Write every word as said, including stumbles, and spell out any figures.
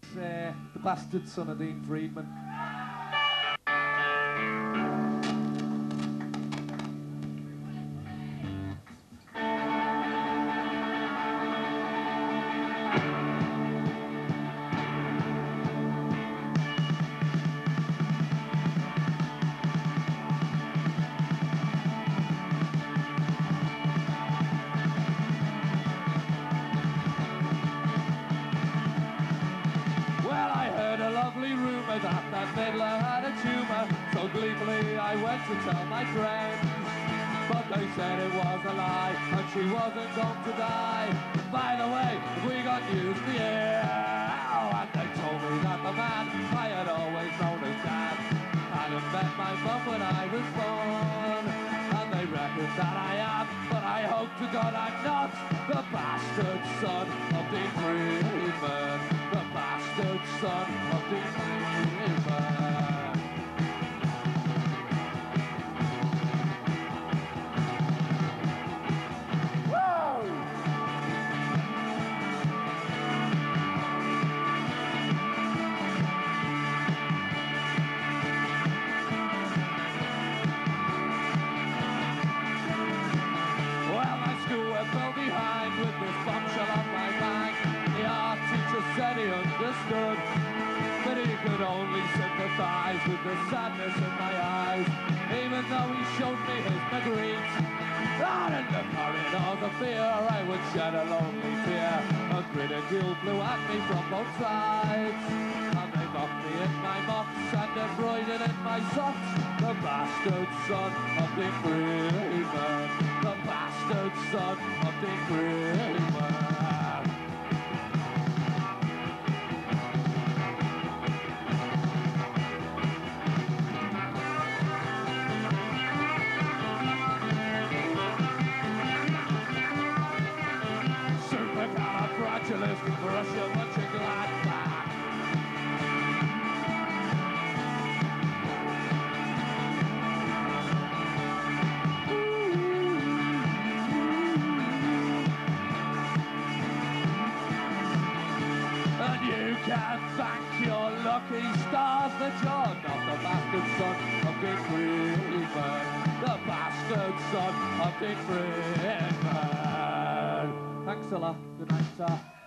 uh, the bastard son of Dean Friedman. Lovely rumour that that fiddler had a tumour, so gleefully I went to tell my friends. But they said it was a lie, and she wasn't going to die. By the way, we got news for you. Oh, and they told me that the man I had always known as Dad hadn't met my mum when I was born. And they reckon that I am, but I hope to God I'm not the bastard son of Dean Friedman. The bastard son of Dean Friedman. Fell behind with this bombshell on my back. The art teacher said he understood, but he could only sympathize with the sadness in my eyes, even though he showed me his Magritte. Out in the corridors of fear I would shed a lonely tear, and ridicule flew at me from both sides, and they mocked me in my mocks and embroidered in my socks. The bastard son of Dean Friedman. The bastard son of Dean Friedman. Supercalifragilisticexpialidocious. And you can thank your lucky stars that you're not the bastard son of Dean Friedman. The bastard son of Dean Friedman. Thanks a lot. Good night, sir.